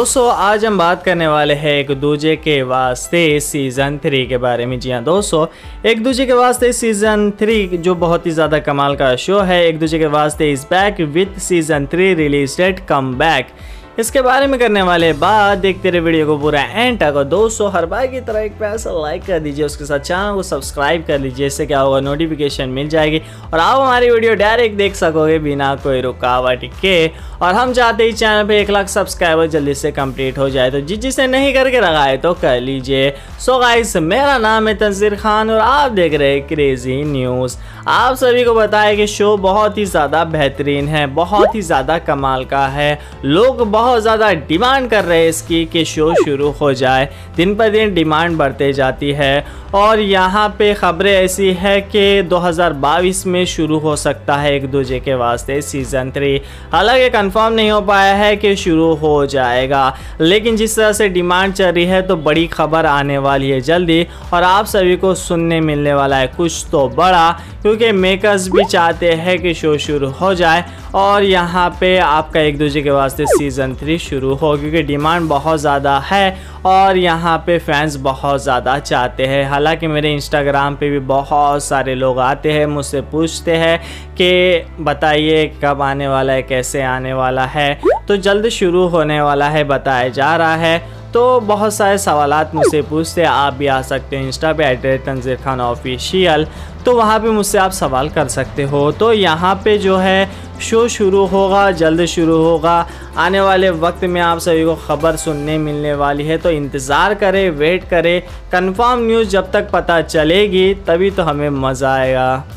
दोस्तों आज हम बात करने वाले हैं एक दूजे के वास्ते सीज़न 3 के बारे में। जी हाँ दोस्तों, एक दूजे के वास्ते सीज़न 3 जो बहुत ही ज़्यादा कमाल का शो है। एक Duje Ke Vaaste is back with season 3 release date come back, इसके बारे में करने वाले बात। देखते रहे वीडियो को पूरा एंड तक। और दोस्तों हर बार की तरह एक प्यार सा लाइक कर दीजिए, उसके साथ चैनल को सब्सक्राइब कर लीजिए। इससे क्या होगा, नोटिफिकेशन मिल जाएगी और आप हमारी वीडियो डायरेक्ट देख सकोगे बिना कोई रुकावट के। और हम चाहते ही चैनल पे 1 लाख सब्सक्राइबर जल्दी से कंप्लीट हो जाए, तो जिसे नहीं करके रखा है तो कर लीजिए। सो गाइस, मेरा नाम है तंजीर खान और आप देख रहे हैं क्रेजी न्यूज़। आप सभी को बताया कि शो बहुत ही ज़्यादा बेहतरीन है, बहुत ही ज़्यादा कमाल का है। लोग बहुत ज़्यादा डिमांड कर रहे हैं इसकी कि शो शुरू हो जाए। दिन पर दिन डिमांड बढ़ते जाती है और यहाँ पे खबरें ऐसी है कि 2022 में शुरू हो सकता है एक दूजे के वास्ते सीज़न 3। हालांकि कंफर्म नहीं हो पाया है कि शुरू हो जाएगा, लेकिन जिस तरह से डिमांड चल रही है तो बड़ी खबर आने वाली है जल्दी और आप सभी को सुनने मिलने वाला है कुछ तो बड़ा, क्योंकि मेकर्स भी चाहते हैं कि शो शुरू हो जाए और यहाँ पे आपका एक दूजे के वास्ते सीज़न 3 शुरू हो, क्योंकि डिमांड बहुत ज़्यादा है और यहाँ पे फैंस बहुत ज़्यादा चाहते हैं। हालांकि मेरे इंस्टाग्राम पे भी बहुत सारे लोग आते हैं, मुझसे पूछते हैं कि बताइए कब आने वाला है, कैसे आने वाला है। तो जल्द शुरू होने वाला है बताया जा रहा है। तो बहुत सारे सवालात मुझसे पूछते हैं, आप भी आ सकते हो इंस्टा पे @तंजीर खान ऑफिशियल, तो वहाँ पे मुझसे आप सवाल कर सकते हो। तो यहाँ पे जो है शो शुरू होगा, जल्द शुरू होगा। आने वाले वक्त में आप सभी को खबर सुनने मिलने वाली है, तो इंतज़ार करें, वेट करें। कंफर्म न्यूज़ जब तक पता चलेगी तभी तो हमें मज़ा आएगा।